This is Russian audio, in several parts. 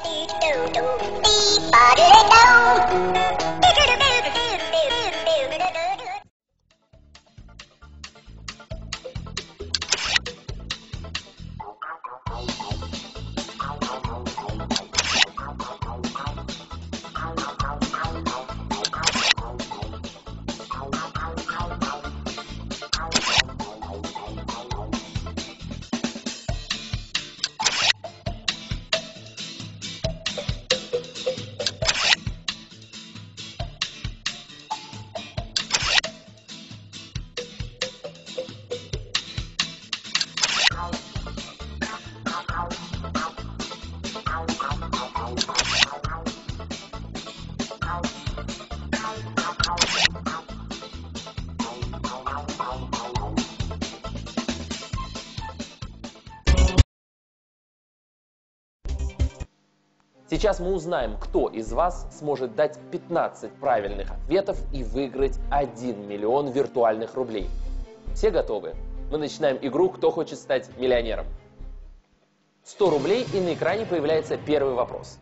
Сейчас мы узнаем, кто из вас сможет дать 15 правильных ответов и выиграть 1 миллион виртуальных рублей. Все готовы? Мы начинаем игру «Кто хочет стать миллионером?». 100 рублей, и на экране появляется первый вопрос.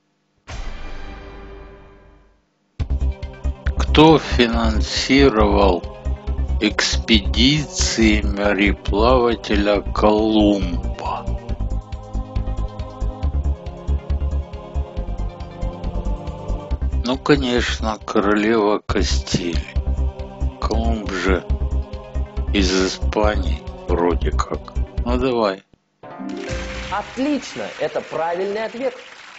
Кто финансировал экспедиции мореплавателя Колумба? Ну, конечно, королева Кастилии. Колумб же из Испании, вроде как. Ну, давай. Отлично! Это правильный ответ.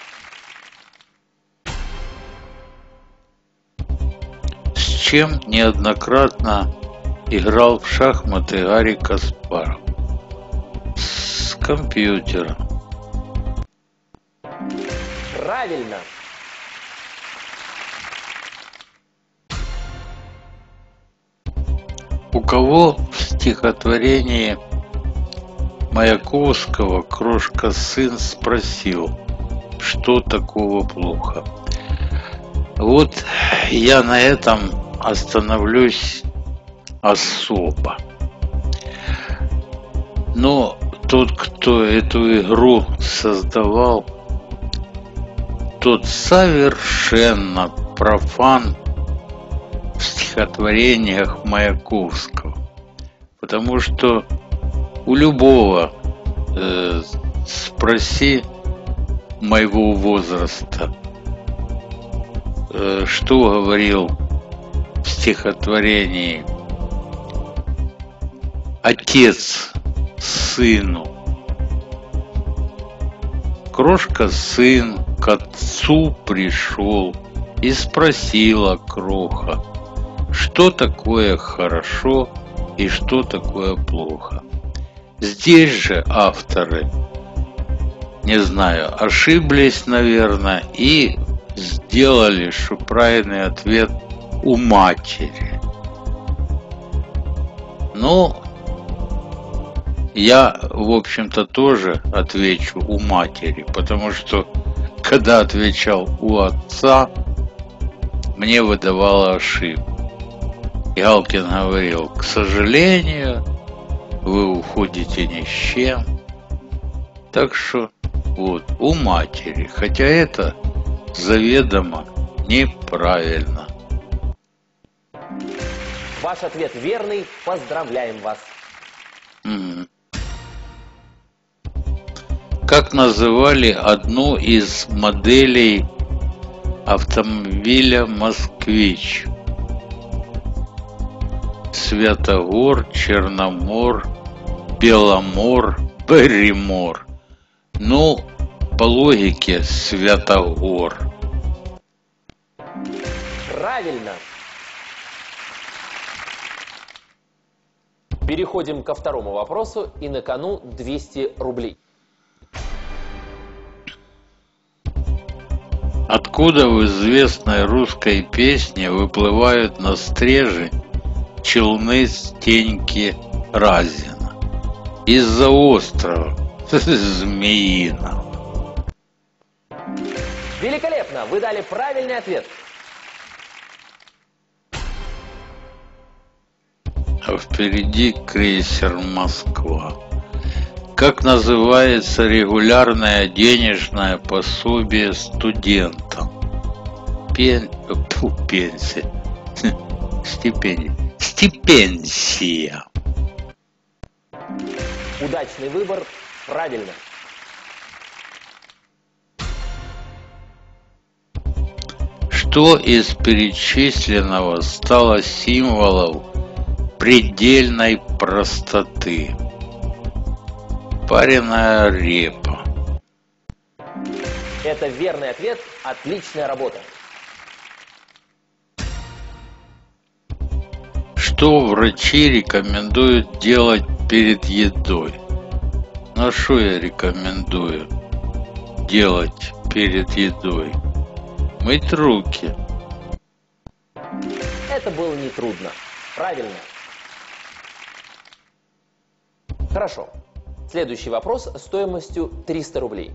С чем неоднократно играл в шахматы Гарри Каспаров? С компьютером. Правильно! У кого в стихотворении Маяковского крошка-сын спросил, что такого плохо? Вот я на этом остановлюсь особо. Но тот, кто эту игру создавал, тот совершенно профан в стихотворениях Маяковского. Потому что у любого спроси моего возраста, что говорил в стихотворении отец сыну. Крошка-сын к отцу пришел и спросила кроха, что такое хорошо и что такое плохо. Здесь же авторы, не знаю, ошиблись, наверное, и сделали, что правильный ответ у матери. Ну, я, в общем-то, тоже отвечу у матери, потому что, когда отвечал у отца, мне выдавало ошибку. Галкин говорил, к сожалению, вы уходите ни с чем. Так что, вот, у матери. Хотя это заведомо неправильно. Ваш ответ верный. Поздравляем вас. Как называли одну из моделей автомобиля «Москвич»? Святогор, Черномор, Беломор, Берримор. Ну, по логике, Святогор. Правильно! Переходим ко второму вопросу, и на кону 200 рублей. Откуда в известной русской песне выплывают на стреже челны Стеньки Разина? Из-за острова Змеиного. Великолепно! Вы дали правильный ответ. А впереди крейсер Москва. Как называется регулярное денежное пособие студентам? Пенсия. Стипендия. Стипендия. Удачный выбор. Правильно. Что из перечисленного стало символом предельной простоты? Пареная репа. Это верный ответ. Отличная работа. Что врачи рекомендуют делать перед едой? Ну что я рекомендую делать перед едой? Мыть руки. Это было нетрудно. Правильно. Хорошо. Следующий вопрос стоимостью 300 рублей.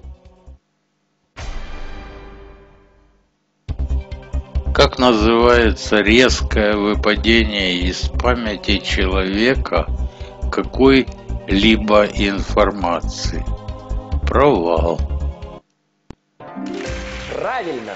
Как называется резкое выпадение из памяти человека какой-либо информации? Провал. Правильно.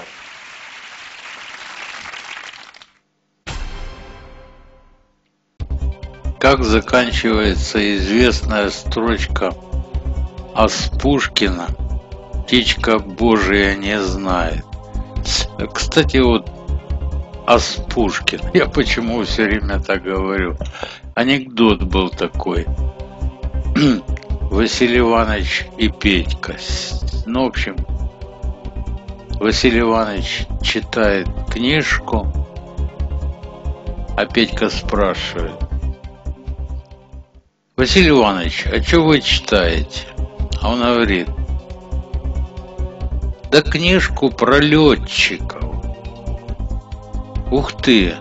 Как заканчивается известная строчка Аспушкина «Птичка Божия не знает»? Кстати, вот Аспушкин, я почему все время так говорю, анекдот был такой. Василий Иванович и Петька. Ну, в общем, Василий Иванович читает книжку, а Петька спрашивает: Василий Иванович, а что вы читаете? А он говорит: да книжку про летчиков. Ух ты!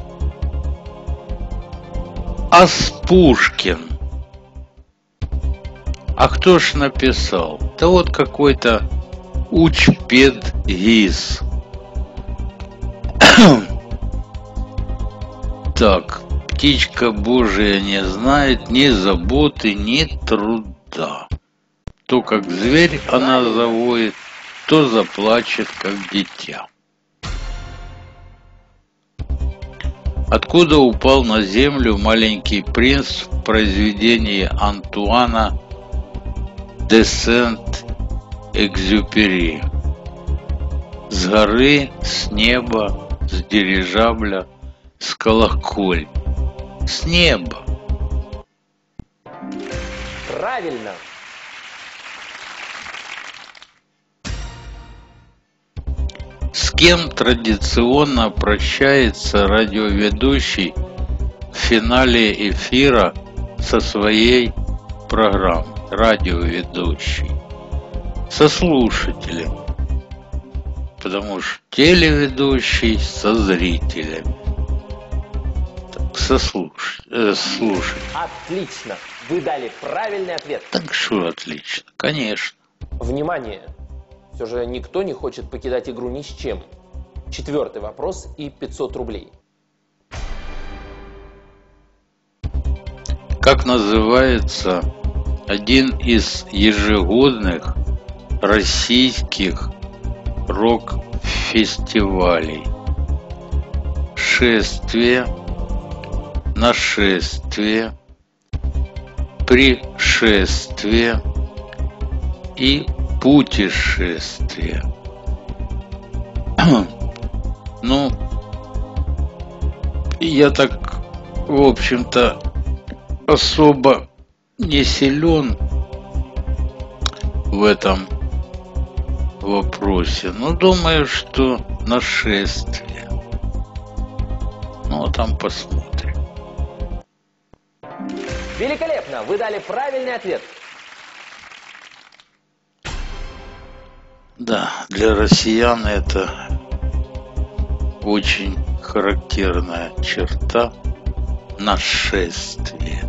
Аспушкин. А кто ж написал? Да вот какой-то учпедгиз. Так, птичка Божия не знает ни заботы, ни труда. То как зверь она завоет, то заплачет, как дитя. Откуда упал на землю маленький принц в произведении Антуана де Сент-Экзюпери? С горы, с неба, с дирижабля, с колокольни. С неба. Правильно. С кем традиционно прощается радиоведущий в финале эфира со своей программой? Радиоведущий со слушателем, потому что телеведущий со зрителями. Так, слушателем. Отлично. Вы дали правильный ответ. Так что отлично, конечно. Внимание! Все же никто не хочет покидать игру ни с чем. 4-й вопрос и 500 рублей. Как называется один из ежегодных российских рок-фестивалей? Шествие, нашествие, пришествие и путешествие. Ну, я так, в общем-то, особо не силен в этом вопросе, но думаю, что нашествие. Ну, а там посмотрим. Великолепно! Вы дали правильный ответ. Да, для россиян это очень характерная черта — нашествие.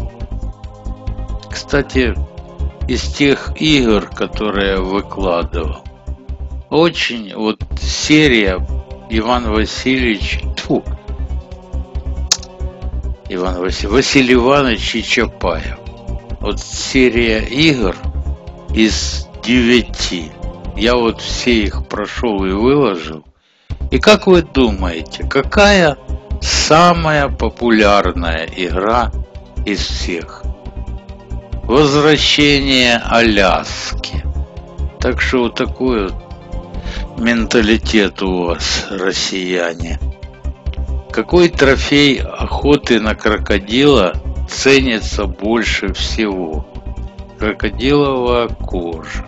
Кстати, из тех игр, которые я выкладывал, очень вот серия Василий Иванович и Чапаев. Вот серия игр из 9. Я вот все их прошел и выложил. И как вы думаете, какая самая популярная игра из всех? Возвращение Аляски. Так что вот такой вот менталитет у вас, россияне. Какой трофей охоты на крокодила ценится больше всего? Крокодиловая кожа.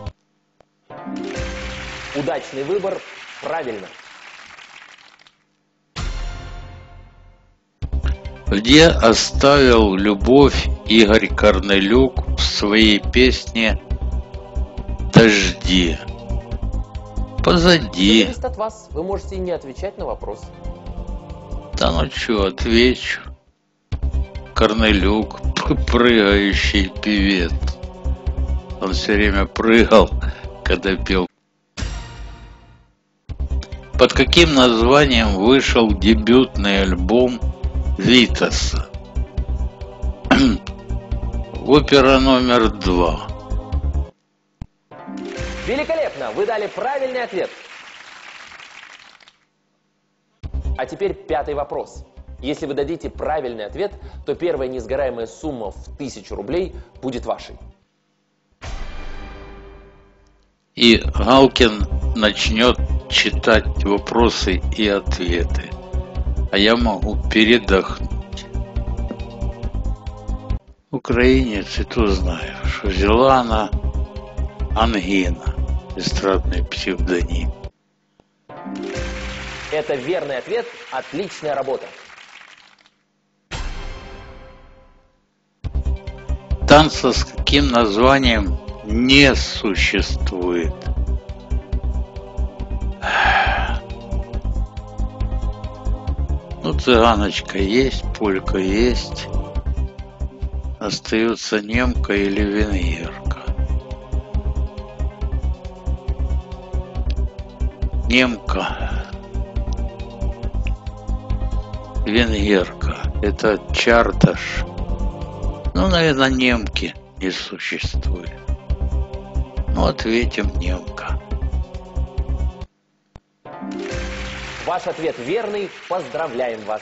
Удачный выбор. Правильно. Где оставил любовь Игорь Корнелюк в своей песне «Дожди»? Позади. Зависит от вас. Вы можете не отвечать на вопрос. Да ну чё, отвечу. Корнелюк, прыгающий певец. Он все время прыгал, когда пел. Под каким названием вышел дебютный альбом Витаса? Опера номер 2. Великолепно! Вы дали правильный ответ. А теперь 5-й вопрос. Если вы дадите правильный ответ, то первая несгораемая сумма в 1000 рублей будет вашей. И Галкин начнет читать вопросы и ответы. А я могу передохнуть. Украинец, и то знаю, что взяла она ангина, эстрадный псевдоним. Это верный ответ. Отличная работа. Танца с каким названием не существует? Ну, цыганочка есть, полька есть. Остается немка или венгерка. Немка. Венгерка. Это чарташ. Ну, наверное, немки не существует. Ну, ответим немка. Ваш ответ верный. Поздравляем вас.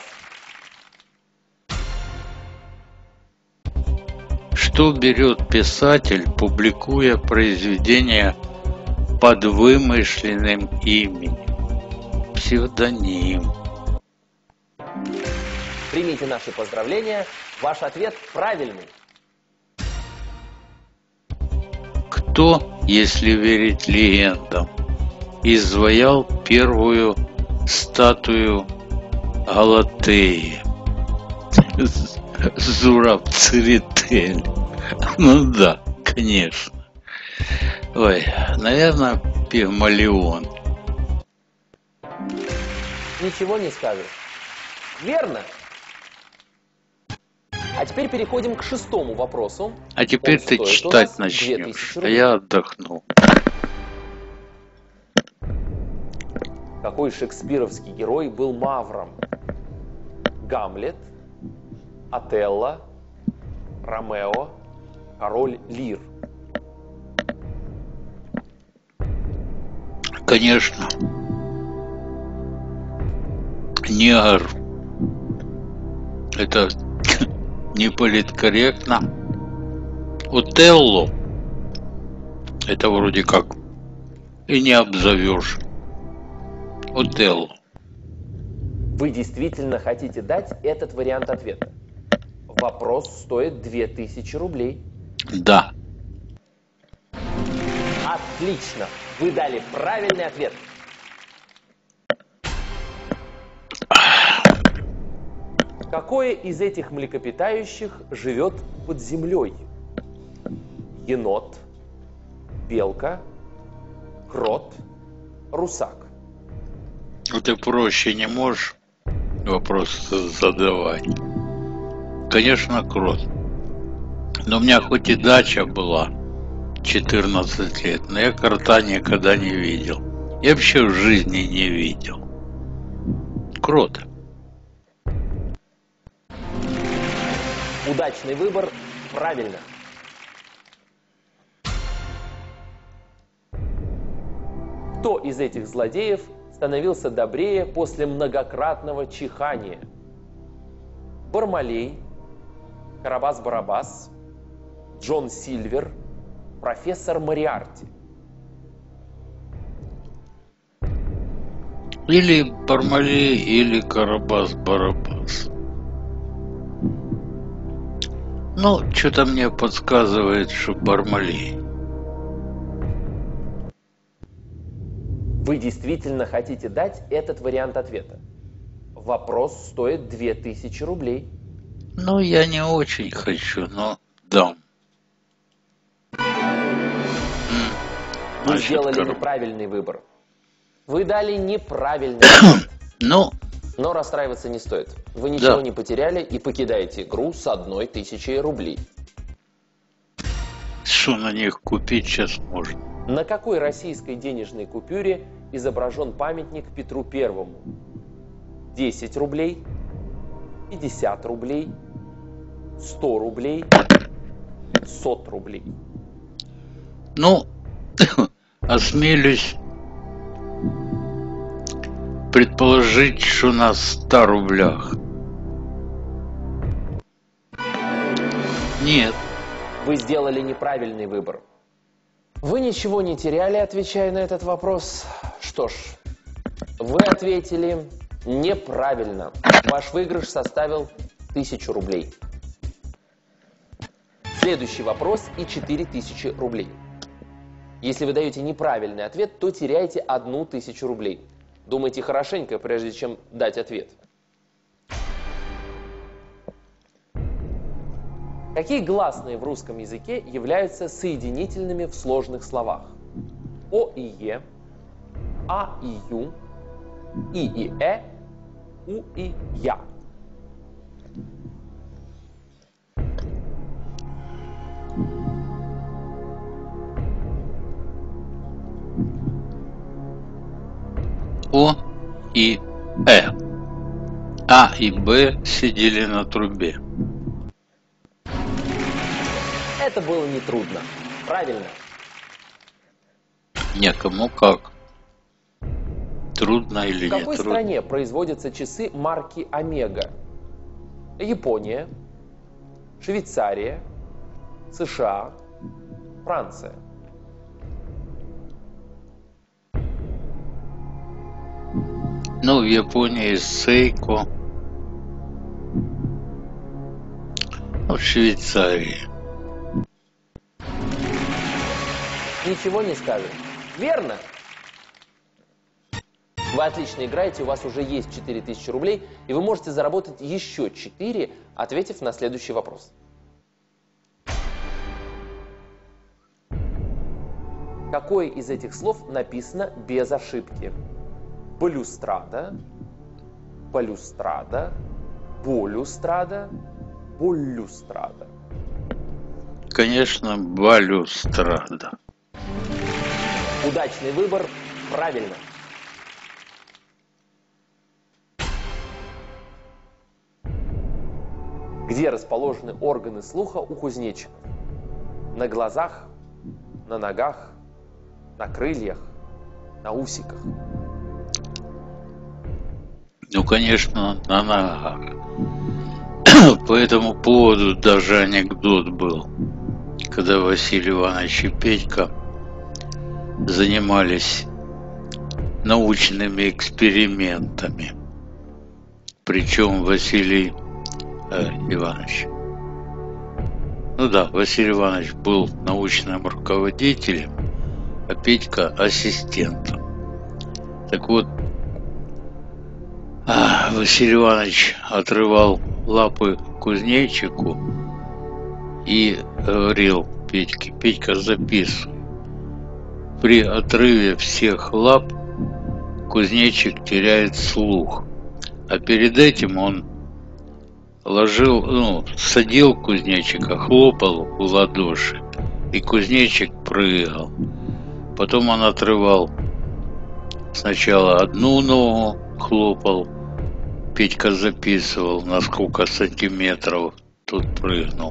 Что берет писатель, публикуя произведение под вымышленным именем? Псевдоним. Примите наши поздравления. Ваш ответ правильный. Кто, если верить легендам, изваял первую статую Галатеи? Зураб-Церетель. Ну да, конечно. Ой, наверное, Пигмалион. Ничего не скажешь. Верно. А теперь переходим к 6-му вопросу. А теперь Он ты стоит у читать нас начнешь, 2000 а рублей. я отдохну. Какой шекспировский герой был Мавром? Гамлет, Отелло, Ромео, король Лир. Конечно. Негр. Это не политкорректно. Отелло. Это вроде как и не обзовешь. Отелло. Вы действительно хотите дать этот вариант ответа? Вопрос стоит 2000 рублей. Да. Отлично! Вы дали правильный ответ. Какое из этих млекопитающих живет под землей? Енот, белка, крот, русак. Ну ты проще не можешь вопрос задавать. Конечно, крот. Но у меня хоть и дача была 14 лет, но я крота никогда не видел. Я вообще в жизни не видел. Крот. Удачный выбор. Правильно. Кто из этих злодеев становился добрее после многократного чихания? Бармалей, Карабас-Барабас, Джон Сильвер, профессор Мориарти. Или Бармалей, или Карабас-Барабас. Ну, что-то мне подсказывает, что Бармалей. Вы действительно хотите дать этот вариант ответа? Вопрос стоит 2000 рублей. Ну, я не очень хочу, но дам. Вы Значит, сделали неправильный выбор. Вы дали неправильный ответ. Ну, Но расстраиваться не стоит. Вы ничего не потеряли и покидаете игру с 1000 рублей. что на них купить сейчас можно? На какой российской денежной купюре изображен памятник Петру Первому? 10 рублей, 50 рублей, 100 рублей, 100 рублей. Ну, осмелюсь предположить, что на 100 рублях. Нет. Вы сделали неправильный выбор. Вы ничего не теряли, отвечая на этот вопрос. Что ж, вы ответили неправильно. Ваш выигрыш составил 1000 рублей. Следующий вопрос и 4000 рублей. Если вы даете неправильный ответ, то теряете 1000 рублей. Думайте хорошенько, прежде чем дать ответ. Какие гласные в русском языке являются соединительными в сложных словах? О и Е, А и Ю, И и Э, У и Я. О и Э. А и Б сидели на трубе. Это было нетрудно. Правильно? Некому как. Трудно или В не какой трудно? стране производятся часы марки Омега? Япония, Швейцария, США, Франция. Ну, в Японии Сейко. А в Швейцарии. Ничего не скажешь. Верно? Вы отлично играете, у вас уже есть 4000 рублей, и вы можете заработать еще 4, ответив на следующий вопрос. Какое из этих слов написано без ошибки? Балюстрада, балюстрада, болюстрада, болюстрада. Конечно, балюстрада. Удачный выбор, правильно. Где расположены органы слуха у кузнечиков? На глазах, на ногах, на крыльях, на усиках. Ну, конечно, на ногах. По этому поводу даже анекдот был, когда Василий Иванович и Петька занимались научными экспериментами. Причем Василий Иванович. Ну да, Василий Иванович был научным руководителем, а Петька ассистентом. Так вот, Василий Иванович отрывал лапы кузнечику и говорил Петьке: Петька, записывай. При отрыве всех лап кузнечик теряет слух. А перед этим он садил кузнечика, хлопал в ладоши, и кузнечик прыгал. Потом он отрывал сначала одну ногу, хлопал, Петька записывал, на сколько сантиметров тут прыгнул.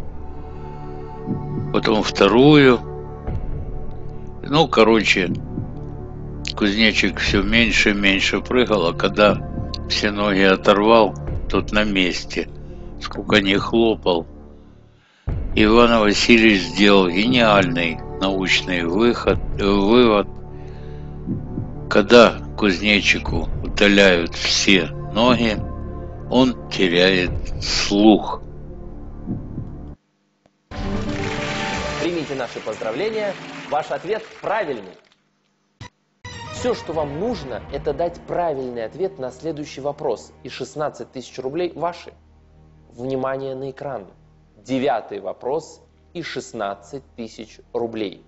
Потом вторую. Ну, короче, кузнечик все меньше и меньше прыгал, а когда все ноги оторвал, тот на месте. Сколько не хлопал. Иван Васильевич сделал гениальный научный вывод. Когда кузнечику удаляют все ноги, он теряет слух. Примите наши поздравления. Ваш ответ правильный. Все, что вам нужно, это дать правильный ответ на следующий вопрос. И 16 тысяч рублей ваши. Внимание на экран. 9-й вопрос и 16 тысяч рублей.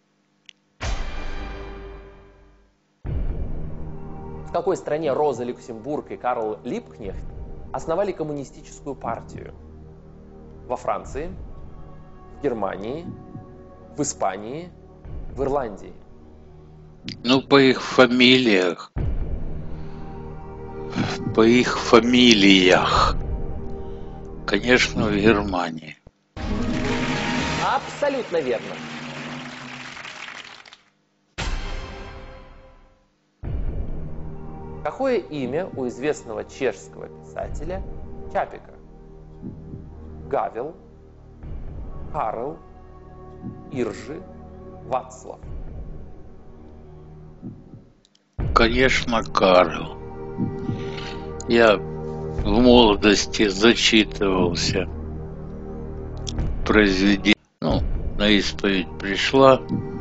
В какой стране Роза Люксембург и Карл Липкнехт основали коммунистическую партию? Во Франции, в Германии, в Испании, в Ирландии. Ну, по их фамилиях. Конечно, в Германии. Абсолютно верно. Какое имя у известного чешского писателя Чапика? Гавел, Карл, Иржи, Вацлав. Конечно, Карл. Я в молодости зачитывался произведение. Ну, на исповедь пришла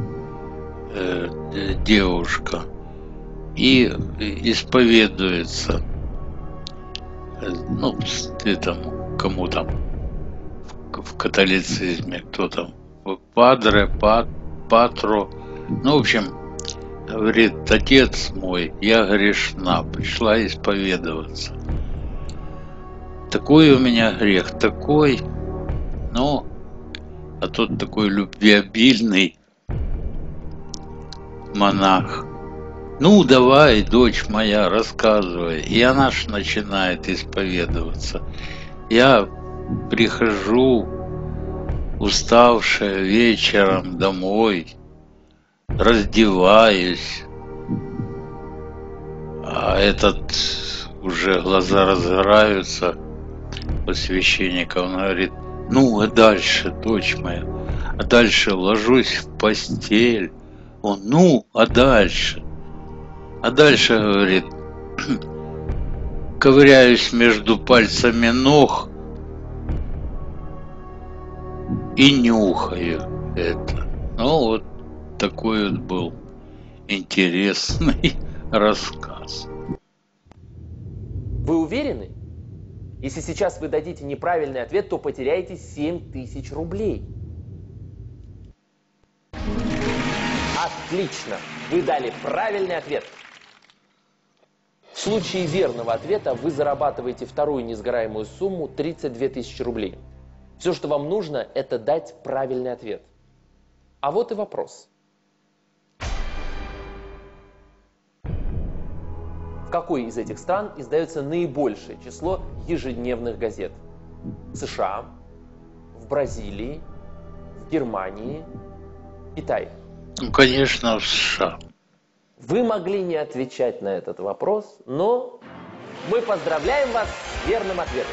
девушка и исповедуется. Ну, этому, кому там в католицизме, кто там, падре, патро. Ну, в общем, говорит: отец мой, я грешна, пришла исповедоваться. Такой у меня грех, такой, ну, а тот такой любвеобильный монах. Ну, давай, дочь моя, рассказывай. И она ж начинает исповедоваться. Я прихожу, уставшая, вечером домой, раздеваюсь, а этот уже глаза разгораются у священника. Он говорит: ну, а дальше, дочь моя, а дальше ложусь в постель. Он: ну, а дальше? А дальше, говорит, ковыряюсь между пальцами ног и нюхаю это. Ну, вот такой вот был интересный рассказ. Вы уверены? Если сейчас вы дадите неправильный ответ, то потеряете 7 тысяч рублей. Отлично! Вы дали правильный ответ. В случае верного ответа вы зарабатываете вторую несгораемую сумму 32 тысячи рублей. Все, что вам нужно, это дать правильный ответ. А вот и вопрос. В какой из этих стран издается наибольшее число ежедневных газет? В США, в Бразилии, в Германии, Китае? Ну, конечно, в США. Вы могли не отвечать на этот вопрос, но мы поздравляем вас с верным ответом.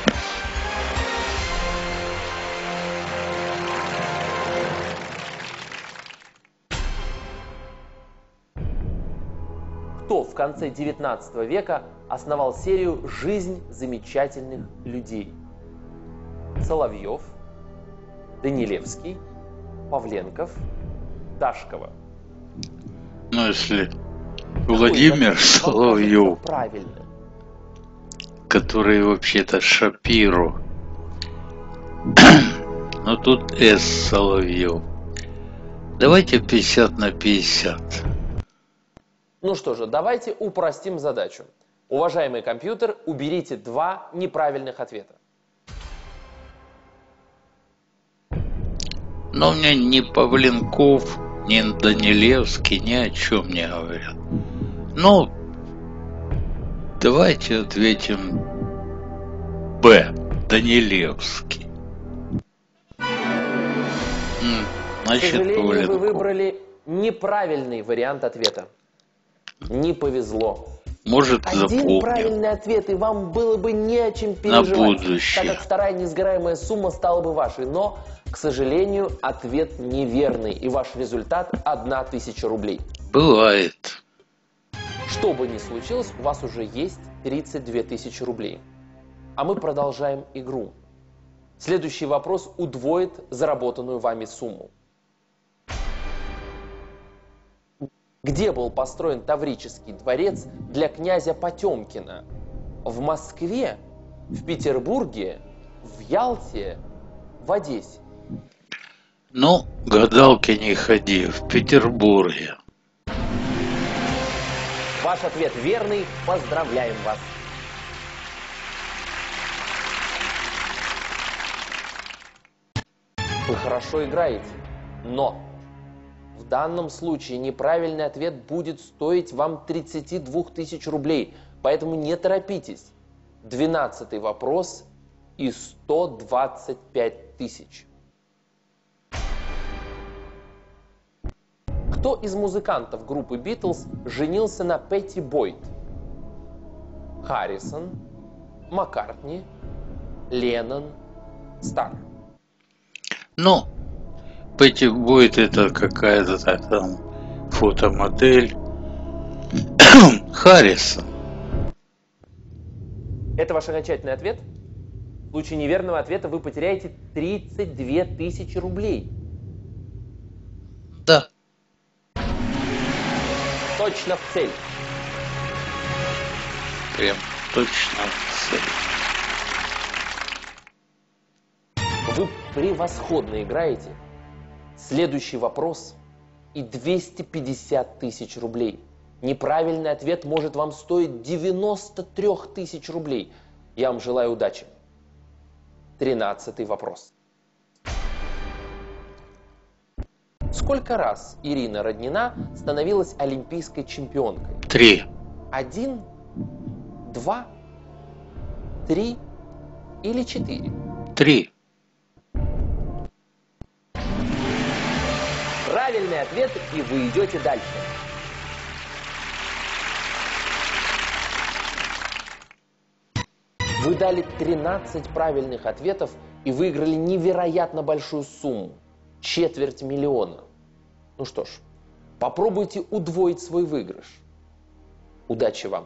Кто в конце 19 века основал серию «Жизнь замечательных людей»? Соловьев, Данилевский, Павленков, Дашкова. Ну, если Владимир Соловьев, правильно, который вообще-то Шапиру, но тут С. Соловьев. Давайте 50 на 50. Ну что же, давайте упростим задачу. Уважаемый компьютер, уберите 2 неправильных ответа. Но мне ни Павленков, ни Данилевский ни о чем не говорят. Ну, давайте ответим Б. Данилевский. К Значит, сожалению, вы Павленков. выбрали неправильный вариант ответа. Не повезло. Может, Один запомню. правильный ответ, и вам было бы не о чем переживать, будущее. так как вторая несгораемая сумма стала бы вашей. Но, к сожалению, ответ неверный, и ваш результат 1000 рублей. Бывает. Что бы ни случилось, у вас уже есть 32 тысячи рублей. А мы продолжаем игру. Следующий вопрос удвоит заработанную вами сумму. Где был построен Таврический дворец для князя Потемкина? В Москве, в Петербурге, в Ялте, в Одессе? Ну, гадалки не ходи, в Петербурге. Ваш ответ верный. Поздравляем вас. Вы хорошо играете, но в данном случае неправильный ответ будет стоить вам 32 тысяч рублей, поэтому не торопитесь. 12-й вопрос и 125 тысяч. Кто из музыкантов группы Битлз женился на Петти Бойд? Харрисон, Маккартни, Леннон, Старр. Ну, Петти Бойд это какая-то там фотомодель. Харрисон. Это ваш окончательный ответ? В случае неверного ответа вы потеряете 32 тысячи рублей. Да. Точно в цель. Прям точно в цель. Вы превосходно играете. Следующий вопрос и 250 тысяч рублей. Неправильный ответ может вам стоить 93 тысяч рублей. Я вам желаю удачи. 13-й вопрос. Сколько раз Ирина Роднина становилась олимпийской чемпионкой? 3. 1, 2, 3 или 4? 3. Правильный ответ, и вы идете дальше. Вы дали 13 правильных ответов и выиграли невероятно большую сумму. 250 000. Ну что ж, попробуйте удвоить свой выигрыш. Удачи вам!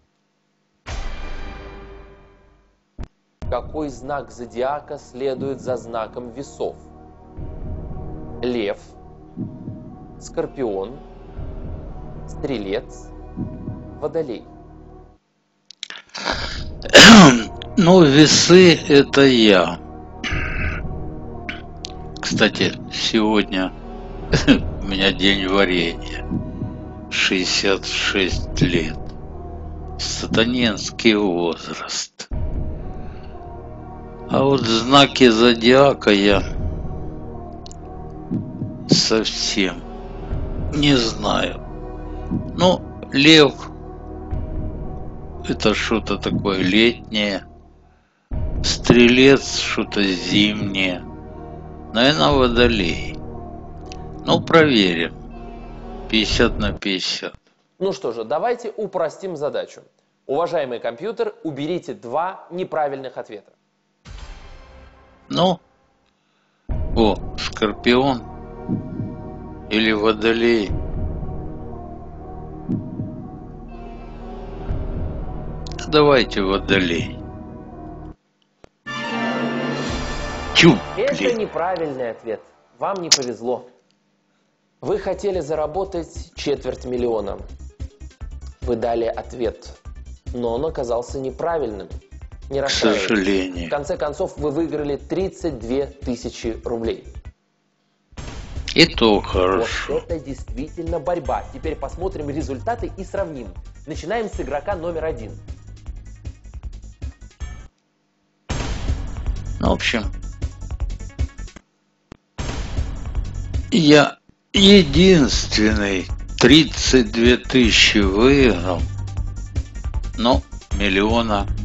Какой знак зодиака следует за знаком весов? Лев, Скорпион, Стрелец, Водолей. Ну, весы это я. Кстати, сегодня у меня день варенья. 66 лет. Сатанинский возраст. А вот знаки зодиака я совсем не знаю. Ну, лев это что-то такое летнее. Стрелец что-то зимнее. Наверное, водолей. Ну, проверим. 50 на 50. Ну что же, давайте упростим задачу. Уважаемый компьютер, уберите 2 неправильных ответа. Ну, Скорпион или Водолей. Давайте Водолей. Это неправильный ответ. Вам не повезло. Вы хотели заработать 250 000. Вы дали ответ, но он оказался неправильным. Не расстраивайтесь. К сожалению. В конце концов, вы выиграли 32 тысячи рублей. И то хорошо. Вот это действительно борьба. Теперь посмотрим результаты и сравним. Начинаем с игрока номер 1. Ну, в общем, я единственный 32 тысячи выиграл, но 1 000 000